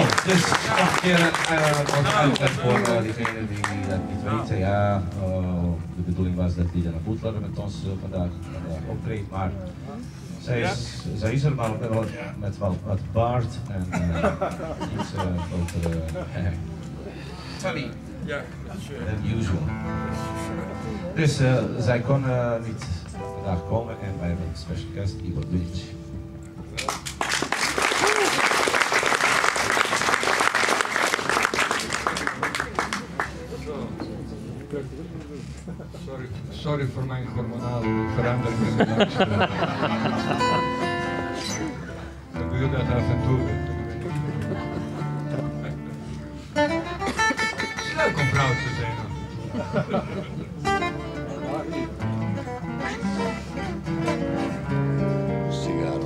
Nou, dus nog een keer wat uitleg voor diegenen die dat niet weten. Ja, de bedoeling was dat Liliana Boetler met ons vandaag optreedt, maar zij is er maar met wel wat baard en iets grotere tummy than usual. Dus zij kon niet vandaag komen en wij hebben een special guest, Igor Bilic. Sorry voor mijn hormonale veranderingen in de dansstraat. Ik wil dat af en toe. Het is leuk om vrouw te zijn. Sigaro.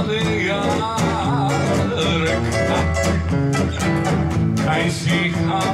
I see how